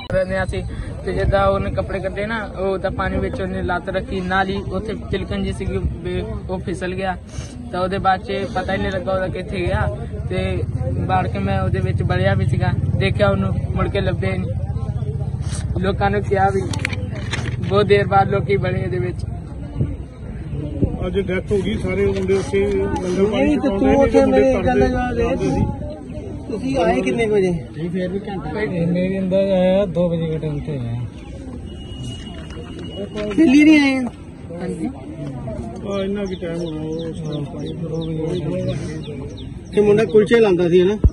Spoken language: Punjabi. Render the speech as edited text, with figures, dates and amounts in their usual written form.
ਸੀ ਤੇ ਜਿੱਦਾਂ ਉਹਨੇ ਕੱਪੜੇ ਕੱਢੇ ਨਾ, ਉਹ ਤਾਂ ਪਾਣੀ ਵਿੱਚ ਉਹਨੇ ਲੱਤ ਰੱਖੀ, ਨਾਲ ਹੀ ਉੱਥੇ ਤਿਲਕਣ ਜੀ ਸੀਗੀ, ਉਹ ਫਿਸਲ ਗਿਆ। ਤਾਂ ਉਹਦੇ ਬਾਅਦ 'ਚ ਪਤਾ ਹੀ ਨਹੀਂ ਲੱਗਾ ਉਹਦਾ ਕਿੱਥੇ ਗਿਆ। ਤੇ ਬਾੜ ਕੇ ਮੈਂ ਉਹਦੇ ਵਿੱਚ ਵੜਿਆ ਵੀ ਸੀਗਾ, ਦੇਖਿਆ ਉਹਨੂੰ, ਮੁੜ ਕੇ ਲੱਭੇ ਨਹੀਂ। ਲੋਕਾਂ ਨੂੰ ਕਿਹਾ ਵੀ, ਬਹੁਤ ਦੇਰ ਬਾਅਦ ਲੋਕੀ ਬਣੇ ਇਹਦੇ ਵਿੱਚ। ਅੱਜ ਡੈਥ ਹੋ ਗਈ, ਸਾਰੇ ਮੁੰਡੇ ਉੱਥੇ ਤੁਸੀਂ ਆਏ ਕਿੰਨੇ ਵਜੇ? ਫਿਰ ਵੀ ਘੰਟਾ ਮੇਰੇ ਅੰਦਰ ਆਇਆ 2 ਵਜੇ के टाइम पे आया। दिल्ली नहीं आए? हाँ जी, ਇੰਨਾ ਕੀ ਟਾਈਮ ਹੋਣਾ। ਉਹ मुंडा कुलचे लांदा सी है ना।